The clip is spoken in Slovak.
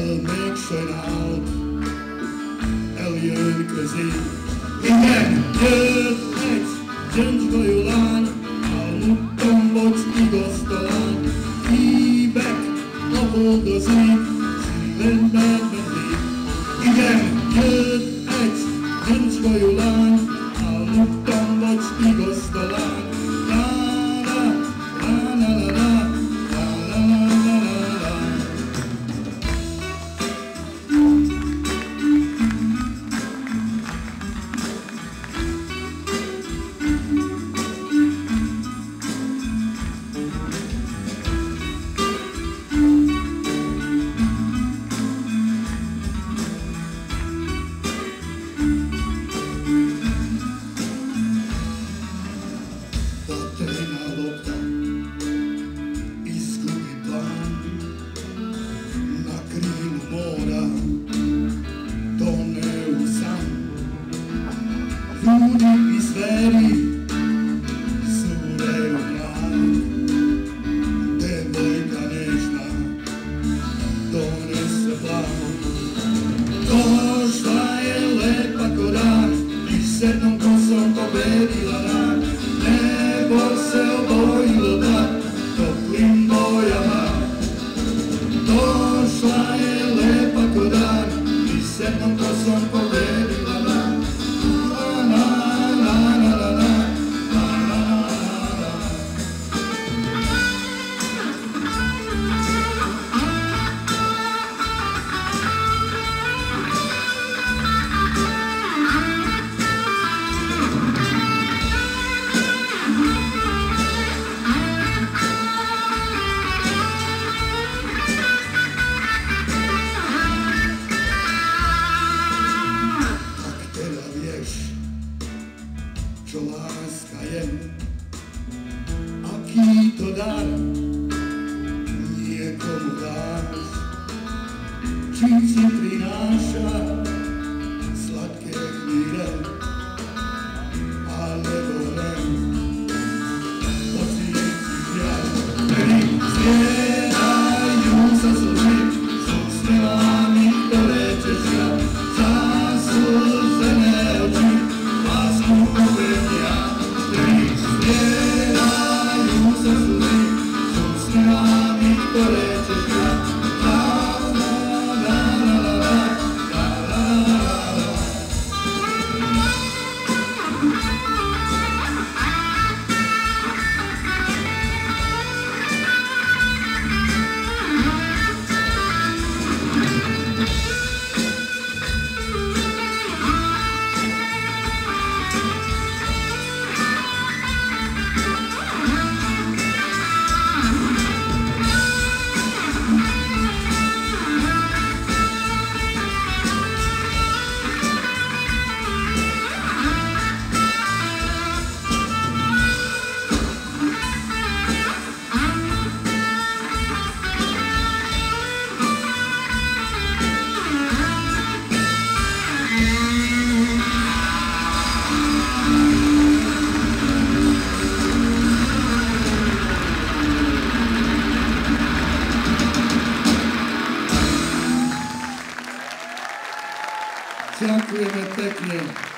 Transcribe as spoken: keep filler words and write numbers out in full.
mégsem állt, eljön közé. Igen, jött egy gyöngyhajú lány, álmuk tombocs igaztalan, hívek, apoldozik, szívemben vetik. Igen, jött egy gyöngyhajú lány, álmuk tombocs igaztalan, Ljudi i zveri suraju mrak, devojka nežna donese blag. Došla je lepa ko rak i sedmom kosom pobedila rak. Nebo se obojilo da toplim bojama. Došla je lepa ko rak i sedmom kosom pobedila rak. Čo láska je, aký to dar niekomu dáš, čím si prináša sladké chvíle, alebo ne. Pocíti žiaľ, kedy zbierajú sa slzy, sú smelami, ktoré tešia, zaslzené oči, lásku povenia. Kedy zbierajú sa slzy, sú smelami, ktoré tešia, ďakujeme pekne.